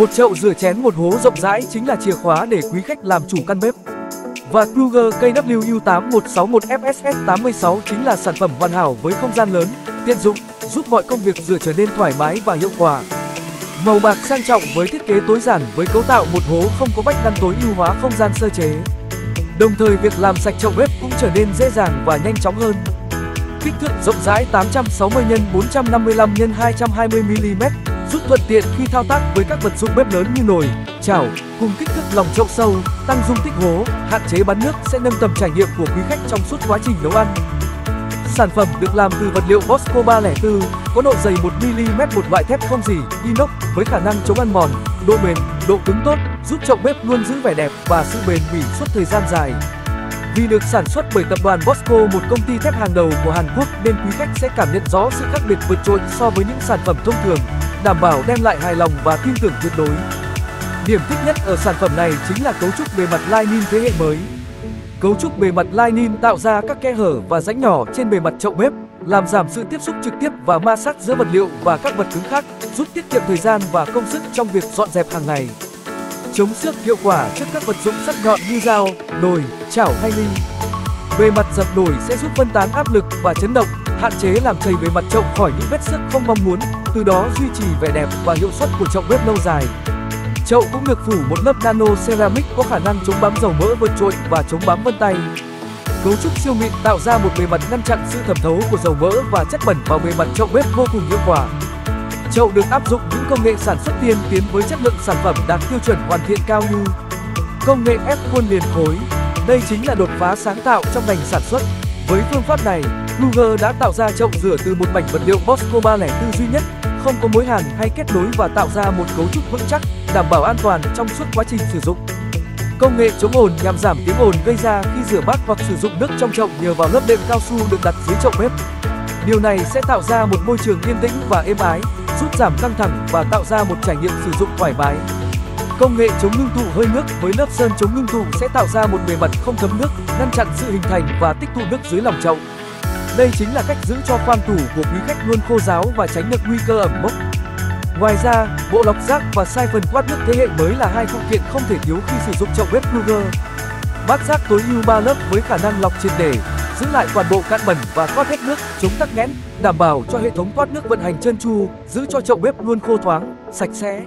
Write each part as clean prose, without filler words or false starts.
Một chậu rửa chén một hố rộng rãi chính là chìa khóa để quý khách làm chủ căn bếp. Và Kruger KWU8161FSS86 chính là sản phẩm hoàn hảo với không gian lớn, tiện dụng, giúp mọi công việc rửa trở nên thoải mái và hiệu quả. Màu bạc sang trọng với thiết kế tối giản với cấu tạo một hố không có vách ngăn tối ưu hóa không gian sơ chế. Đồng thời việc làm sạch chậu bếp cũng trở nên dễ dàng và nhanh chóng hơn. Kích thước rộng rãi 860 x 455 x 220 mm, giúp thuận tiện khi thao tác với các vật dụng bếp lớn như nồi, chảo, cùng kích thước lòng chậu sâu, tăng dung tích hố, hạn chế bắn nước sẽ nâng tầm trải nghiệm của quý khách trong suốt quá trình nấu ăn. Sản phẩm được làm từ vật liệu Bosco 304, có độ dày 1 mm, một loại thép không rỉ, inox với khả năng chống ăn mòn, độ bền, độ cứng tốt, giúp chậu bếp luôn giữ vẻ đẹp và sự bền bỉ suốt thời gian dài. Vì được sản xuất bởi tập đoàn Bosco, một công ty thép hàng đầu của Hàn Quốc, nên quý khách sẽ cảm nhận rõ sự khác biệt vượt trội so với những sản phẩm thông thường, đảm bảo đem lại hài lòng và tin tưởng tuyệt đối. Điểm thích nhất ở sản phẩm này chính là cấu trúc bề mặt Linin thế hệ mới. Cấu trúc bề mặt Linin tạo ra các kẽ hở và rãnh nhỏ trên bề mặt chậu bếp, làm giảm sự tiếp xúc trực tiếp và ma sát giữa vật liệu và các vật cứng khác, giúp tiết kiệm thời gian và công sức trong việc dọn dẹp hàng ngày. Chống xước hiệu quả trước các vật dụng sắc nhọn như dao, nồi, chảo hay ly. Bề mặt dập nổi sẽ giúp phân tán áp lực và chấn động, hạn chế làm chảy bề mặt chậu khỏi những vết xước không mong muốn, từ đó duy trì vẻ đẹp và hiệu suất của chậu bếp lâu dài. Chậu cũng được phủ một lớp nano ceramic có khả năng chống bám dầu mỡ vượt trội và chống bám vân tay. Cấu trúc siêu mịn tạo ra một bề mặt ngăn chặn sự thẩm thấu của dầu mỡ và chất bẩn vào bề mặt chậu bếp vô cùng hiệu quả. Chậu được áp dụng những công nghệ sản xuất tiên tiến với chất lượng sản phẩm đạt tiêu chuẩn hoàn thiện cao như công nghệ ép khuôn liền khối. Đây chính là đột phá sáng tạo trong ngành sản xuất. Với phương pháp này, Kruger đã tạo ra chậu rửa từ một mảnh vật liệu Bosco 304 duy nhất, không có mối hàn hay kết nối và tạo ra một cấu trúc vững chắc, đảm bảo an toàn trong suốt quá trình sử dụng. Công nghệ chống ồn nhằm giảm tiếng ồn gây ra khi rửa bát hoặc sử dụng nước trong chậu nhờ vào lớp đệm cao su được đặt dưới chậu bếp. Điều này sẽ tạo ra một môi trường yên tĩnh và êm ái, giúp giảm căng thẳng và tạo ra một trải nghiệm sử dụng thoải mái. Công nghệ chống ngưng tụ hơi nước với lớp sơn chống ngưng tụ sẽ tạo ra một bề mặt không thấm nước, ngăn chặn sự hình thành và tích tụ nước dưới lòng chậu. Đây chính là cách giữ cho khoang tủ của quý khách luôn khô ráo và tránh được nguy cơ ẩm mốc. Ngoài ra, bộ lọc rác và siphon quát nước thế hệ mới là hai phụ kiện không thể thiếu khi sử dụng chậu bếp Kruger. Bát rác tối ưu 3 lớp với khả năng lọc triệt để, giữ lại toàn bộ cặn bẩn và thoát hết nước, chống tắc nghẽn, đảm bảo cho hệ thống thoát nước vận hành trơn tru, giữ cho chậu bếp luôn khô thoáng, sạch sẽ.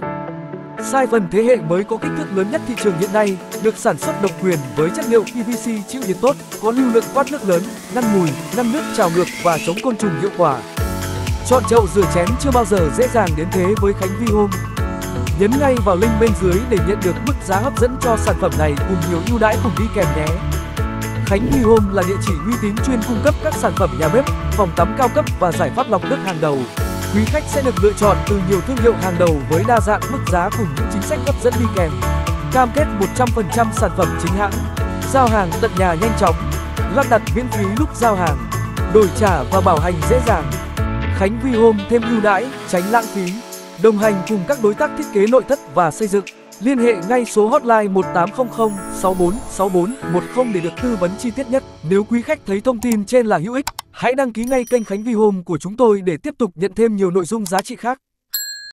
Siphon thế hệ mới có kích thước lớn nhất thị trường hiện nay, được sản xuất độc quyền với chất liệu PVC chịu nhiệt tốt, có lưu lượng thoát nước lớn, ngăn mùi, ngăn nước trào ngược và chống côn trùng hiệu quả. Chọn chậu rửa chén chưa bao giờ dễ dàng đến thế với Khánh Vi Home. Nhấn ngay vào link bên dưới để nhận được mức giá hấp dẫn cho sản phẩm này cùng nhiều ưu đãi cùng đi kèm nhé. Khánh Vi Home là địa chỉ uy tín chuyên cung cấp các sản phẩm nhà bếp, phòng tắm cao cấp và giải pháp lọc nước hàng đầu. Quý khách sẽ được lựa chọn từ nhiều thương hiệu hàng đầu với đa dạng mức giá cùng những chính sách hấp dẫn đi kèm. Cam kết 100% sản phẩm chính hãng, giao hàng tận nhà nhanh chóng, lắp đặt miễn phí lúc giao hàng, đổi trả và bảo hành dễ dàng. Khánh Vi Home thêm ưu đãi, tránh lãng phí, đồng hành cùng các đối tác thiết kế nội thất và xây dựng. Liên hệ ngay số hotline 1800 646410 để được tư vấn chi tiết nhất. Nếu quý khách thấy thông tin trên là hữu ích, hãy đăng ký ngay kênh Khánh Vi Home của chúng tôi để tiếp tục nhận thêm nhiều nội dung giá trị khác.